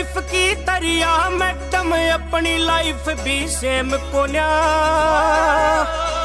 life की तरिया madam अपनी लाइफ भी सेम को न्या